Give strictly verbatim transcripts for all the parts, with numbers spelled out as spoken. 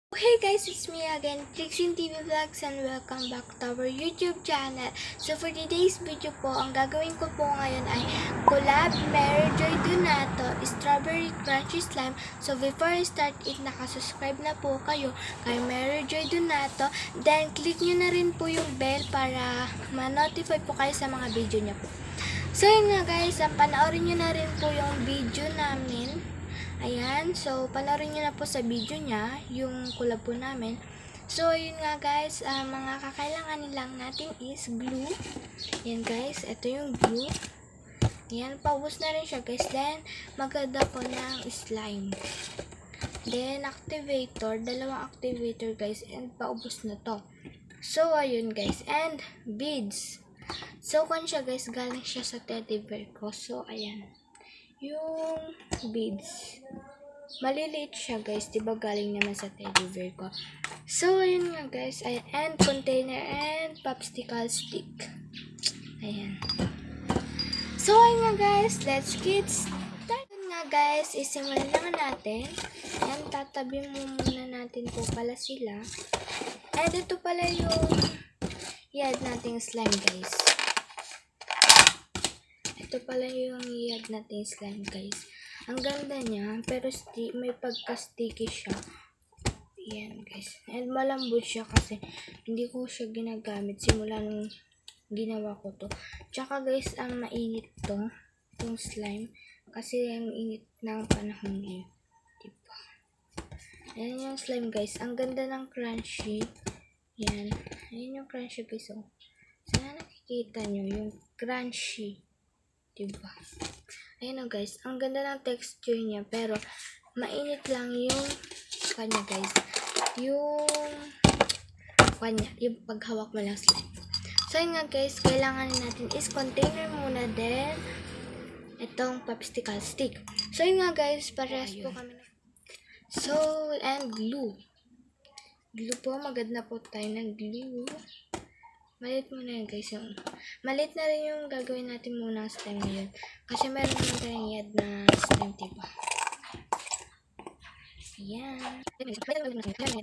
Hey guys, it's me again, Trixie T V Vlogs, and welcome back to our YouTube channel. So for today's video po, ang gagawin ko po ngayon ay collab Mary Joy Donato Strawberry Crunchy Slime. So before I start it, nakasubscribe na po kayo kay Mary Joy Donato. Then click nyo na rin po yung bell para ma-notify po kayo sa mga video niya po. So yun nga guys, panoorin nyo na rin po yung video namin. Ayan, so panoorin nyo na po sa video niya yung collab po namin. So yun nga guys, uh, mga kakailanganin lang natin is glue. Yan guys, ito yung glue. Yan, paubos na rin siya guys. Then maganda po ng slime. Then activator, dalawang activator guys, and paubos na to. So ayun guys, and beads. So kung siya guys, galing siya sa teddy bear ko. So ayan, yung beads. Maliliit siya guys, diba galing naman sa teddy bear ko. So, ayun nga guys, ay, and container and popsicle stick. Ayan. So, ayun nga guys, let's get started. Ayun nga guys, isimulan naman natin. Ayan, tatabi mo muna natin po pala sila. And ito pala yung i-add nating slime guys. Ito pala yung i-add nating slime guys. Ang ganda niya, pero sti may pagka-sticky siya. Yan guys. And malambot siya kasi hindi ko siya ginagamit simula nung ginawa ko to. Tsaka guys, ang mainit to, yung slime. Kasi ang init ng panahon ngayon. Diba? Ayan yung slime guys. Ang ganda ng crunchy. Yan. Ayan yung crunchy guys. Oh. Sana nakikita nyo yung crunchy. Diba? Ayan o guys, ang ganda ng texture niya, pero mainit lang yung kanya guys. Yung kanya, yung paghawak mo lang slime. So yun nga guys, kailangan natin is container muna, then itong popsicle stick. So yun nga guys, parehas po kami na. So, and glue. Glue po, maganda po tayo ng glue. Malit muna yun guys. Yung, malit na rin yung gagawin natin muna ang slime na yun. Kasi meron naman tayong i-add na slime, diba? Ayan. Ayan.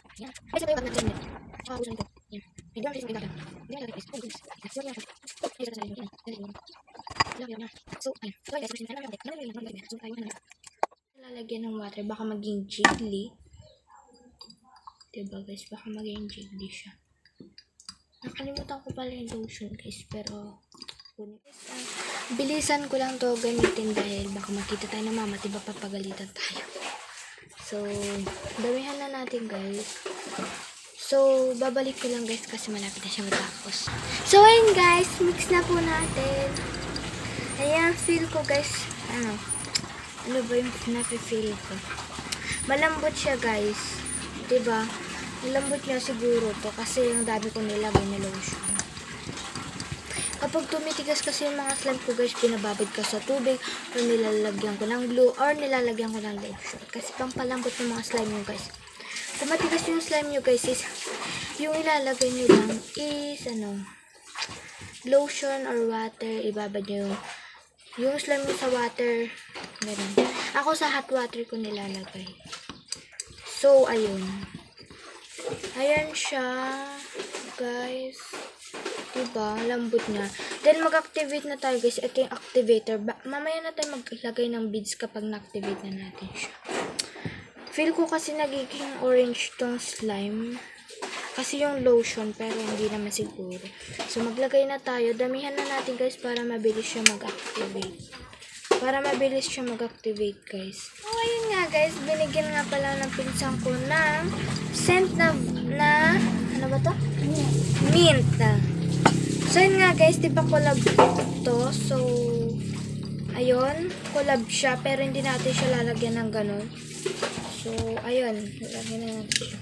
Lalagyan ng water. Baka maging jiggly. Diba guys? Baka maging jiggly siya. Nakalimutan ko pala yung lotion guys, pero uh, bilisan ko lang to gamitin dahil baka makita tayo ng mama, diba papagalitan tayo. So, damihan na natin guys. So, babalik ko lang guys kasi malapit na siya matapos. So, ayun guys, mix na po natin. Ayan, feel ko guys, ano, ano ba yung nafe-feel ko? Malambot siya guys, diba? Malambot niya siguro to kasi yung dami ko nilagay na lotion. Kapag tumitigas kasi yung mga slime ko guys, pinababad ka sa tubig or nilalagyan ko ng glue or nilalagyan ko ng lotion. Kasi pampalambot ng mga slime nyo guys. Kung matigas yung slime nyo guys, is, yung ilalagay nyo lang is ano, lotion or water. Ibabad nyo yung, yung slime nyo sa water. Ganun. Ako sa hot water ko nilalagay. So, ayun. Ayan siya, guys. Diba? Lambot niya. Then, mag-activate na tayo, guys. Ito yung activator. Ba mamaya na tayo maglagay ng beads kapag na-activate na natin siya. Feel ko kasi nagiging orange tong slime. Kasi yung lotion, pero hindi naman siguro. So, maglagay na tayo. Damihan na natin, guys, para mabilis siya mag-activate. Para mabilis siya mag-activate, guys. So, ayun nga, guys. Binigyan nga pala ng pinsan ko ng scent na, na, ano ba to? Mint. So, yun nga, guys. Diba collab to? So, ayun. Collab siya, pero hindi natin siya lalagyan ng ganun. So, ayun. Lalagyan na natin siya.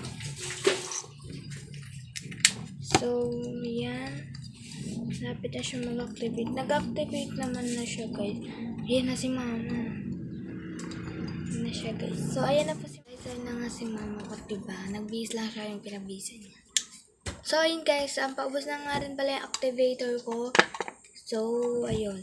So, yan. Lapit na siya mag-activate. Nag-activate naman na siya, guys. Ayan na si mama. Ayan na siya, guys. So, ayan na po si guys. Ayan na nga si mama ko, diba? Nag-bihis lang siya yung pinabisa niya. So, ayun guys. Ang paubos na nga rin pala yung activator ko. So, ayun.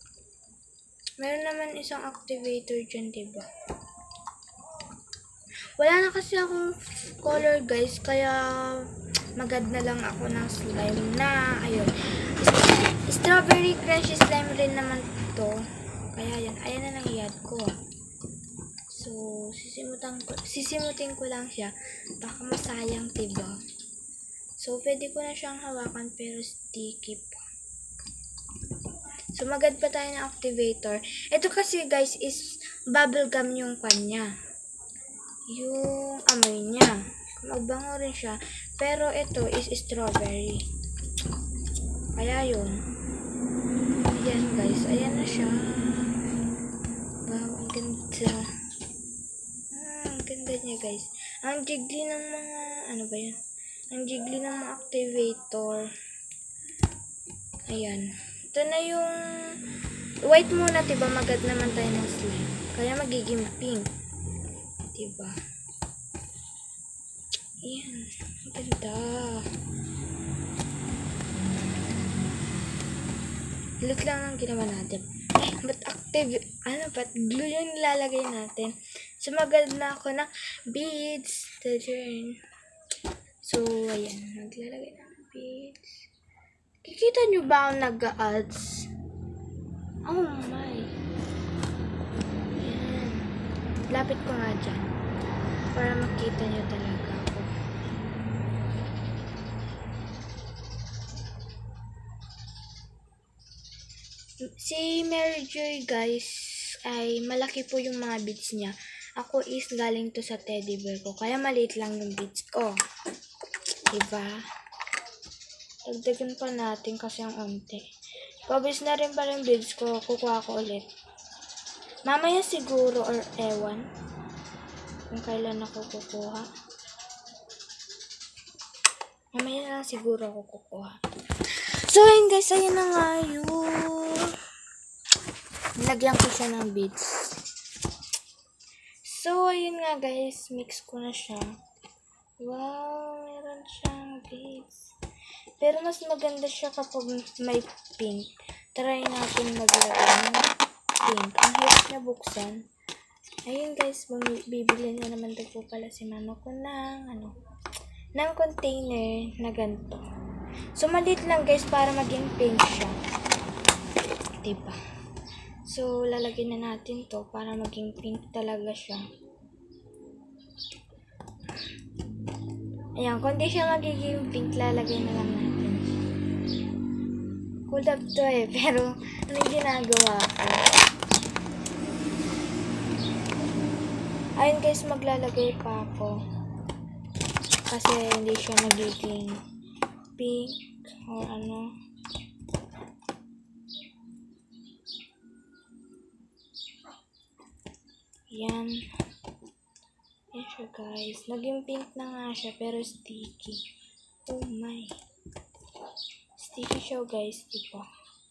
Meron naman isang activator dyan, diba? Wala na kasi akong color guys, kaya magad na lang ako ng slime na, ayun. Strawberry crunchy slime rin naman to. Kaya yan, ayan na lang i-add ko. So, sisimutan ko, sisimutin ko lang siya. Baka masayang, diba? So, pwede ko na siyang hawakan pero sticky pa. So, magad pa tayo ng activator. Ito kasi guys is bubblegum yung kanya. Yung amoy niya. Magbango rin siya. Pero ito is strawberry. Kaya yun. Ayan guys. Ayan na siya. Wow, ang ganda. Ah, ang ganda niya guys. Ang jiggly ng mga, ano ba yan? Ang jiggly ng mga activator. Ayan. Ito na yung white muna, diba? Magad naman tayo ng slime. Kaya magiging pink. Diba? Ayan. Ang ganda. Look lang ang ginawa natin. Eh, ba't active? Ano, ba't glue yung nilalagay natin? So, magad na ako ng beads. Turn. So, ayan. Maglalagay ng beads. Kikita nyo ba ang nag-ads? Oh my. Ayan. Lapit ko nga dyan. Para makita nyo talaga ako. Si Mary Joy guys, ay malaki po yung mga beads niya. Ako is galing to sa teddy bear ko. Kaya maliit lang yung beads ko. Diba? Dagdagan pa natin kasi ang onte. Pabis na rin pa rin beads ko. Kukuha ko ulit. Mamaya siguro or ewan. Kung kailan ako kukuha. Mamaya na lang siguro ako kukuha. So ayun guys. Ayun na nga yun. Nilagyan ko siya ng beads. So ayun nga guys. Mix ko na siya. Wow. Meron siyang beads. Pero mas maganda siya kapag may pink. Try natin maglagay ng pink. Ang hirap niya buksan. Ayun guys, bibili na naman daw po pala si mama ko ng, ano, ng container na ganito. So, maliit lang guys para maging pink siya. Diba? So, lalagyan na natin to para maging pink talaga siya. Ayan, kung di siya magiging pink, lalagay na lang natin. Cool up to eh, pero ano yung ginagawa ko? Ayun guys, maglalagay pa ako. Kasi hindi siya magiging pink or ano. Yan. Yan siya guys. Naging pink na nga siya pero sticky. Oh my. Sticky siya guys, diba?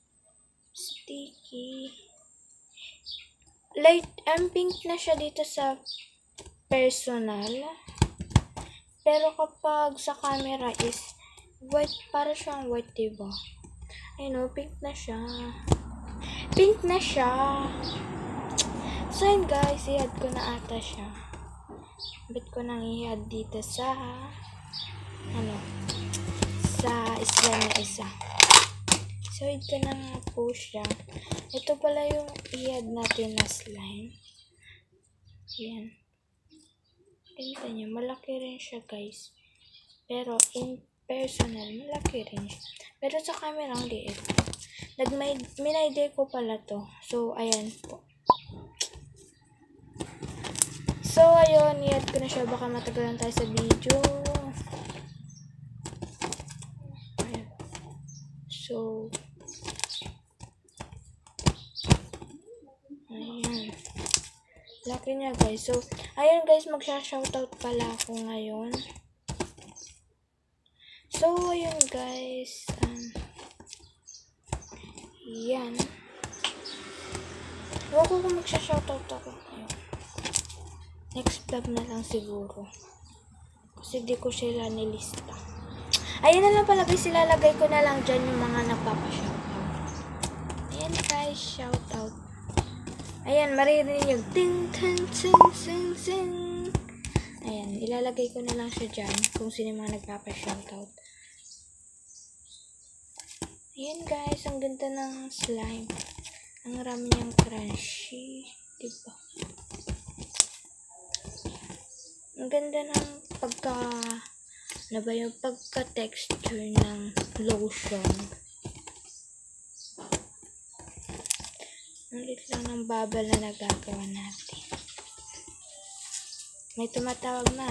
Sticky. Light, ang pink na siya dito sa personal. Pero kapag sa camera is white, para siyang white, diba? Ayun o, pink na siya. Pink na siya. So yun guys, i-add ko na ata siya. Bit ko nang i-add dito sa ano sa slime na isa. So add ko na nga po siya. Ito pala yung i-add natin na slime. Yan. Ganda niya. Malaki rin siya guys. Pero in personal, malaki rin siya. Pero sa camera ang liit. Nag-minayday ko pala to. So ayan po. So, ayun, i-add ko na siya. Baka matagalan tayo sa video. Ayun. So, ayan. Laki niya, guys. So, ayun, guys, magsha-shoutout pala ako ngayon. So, ayun, guys. Um, yan. Huwag ko kung magsha-shoutout ako. Ayun. Next vlog na lang siguro. Kasi di ko sila nilista. Ayan na lang pala guys. Ilalagay ko na lang dyan yung mga nagpapa-shoutout. Ayan guys. Shoutout. Ayan. Maririnig yung ting ting ting ting ting. Ilalagay ko na lang siya dyan kung sino yung mga nagpapa-shoutout. Ayan guys, ang ganda ng slime. Ang rami niyang crunchy. Diba? Ang ganda ng pagka, ano ba yung pagka-texture ng lotion. Ang lit lang ng bubble na nagagawa natin. May tumatawag na.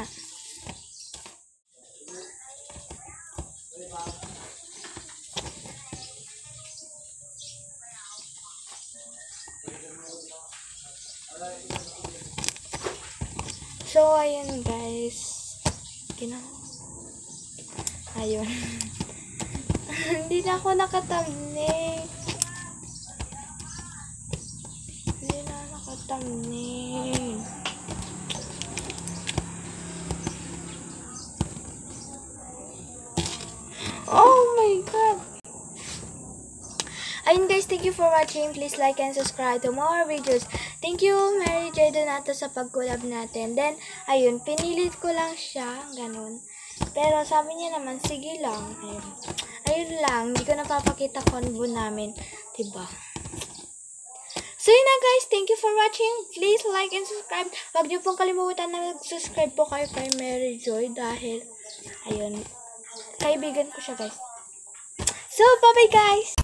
So, ayun guys. Gina. Ayun. Hindi na ako nakatamnik. Hindi na nakatamnik. Oh my god. Ayun guys, thank you for watching. Please like and subscribe to more videos. Thank you, Mary J. Donato, sa pag-collab natin. Then, ayun, pinilit ko lang siya, ganun. Pero sabi niya naman, sige lang. Ayun, ayun lang, hindi ko napapakita combo namin. Diba? So yun na guys, thank you for watching. Please like and subscribe. Huwag niyo pong kalimutan na mag-subscribe po kayo kay Mary Joy dahil, ayun, kaibigan ko siya guys. So, bye-bye guys!